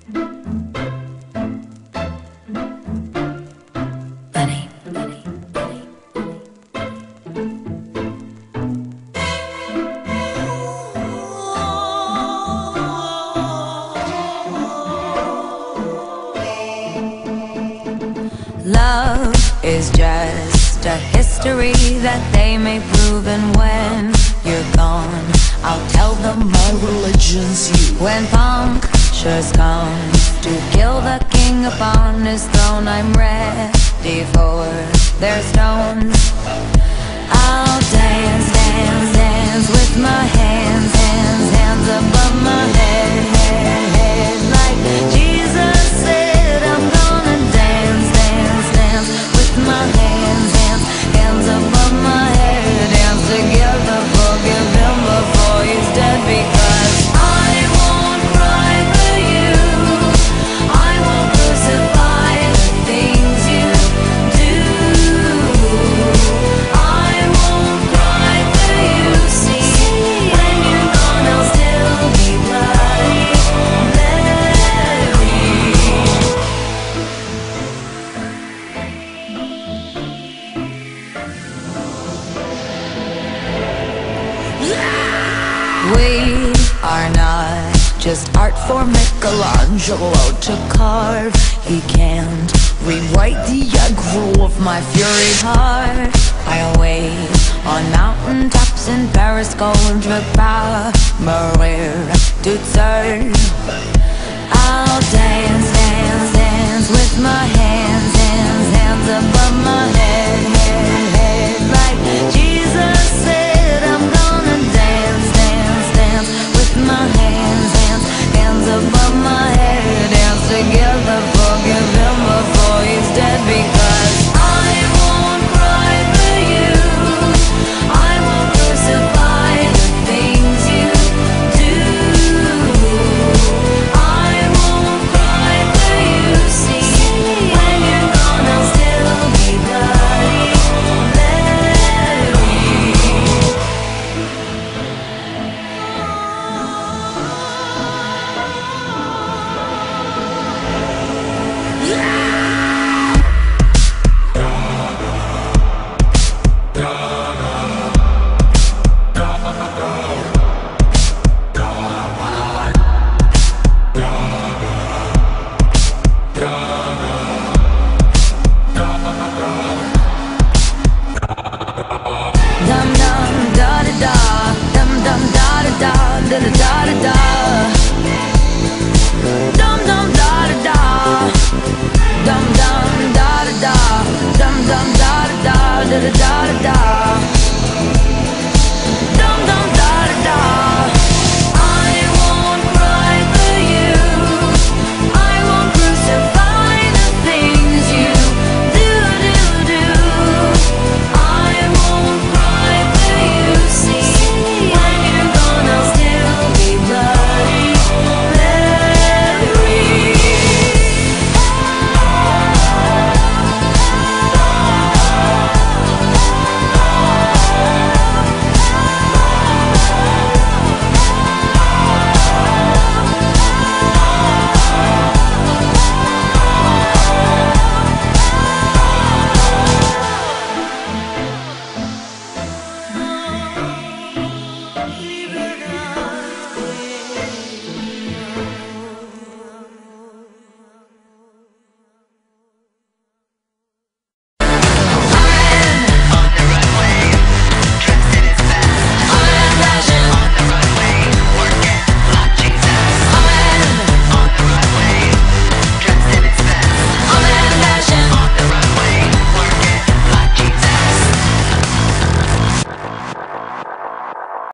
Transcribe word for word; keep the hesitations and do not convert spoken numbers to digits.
Bunny, bunny, bunny, love is just a history that they may prove, and when you're gone, I'll tell them my religion's you. When punctures come to kill the king upon his throne, I'm ready for their stones. I'll dance, dance, dance with my hands, hands, hands above my head, head, head, like Jesus said. I'm gonna dance, dance, dance with my hands, hands, hands above my head. Dance together, forgive him before he's dead, because I won't cry for you. I won't crucify the things you do. I won't cry for you. See, when you're gone, I'll still be bloody Mary. We are not just art for Michelangelo to carve. He can't rewrite the aggro of my furied heart. I'll wait on mountain tops in Paris, crucify, mourir, toute seule. I'll dance, dance, dance with my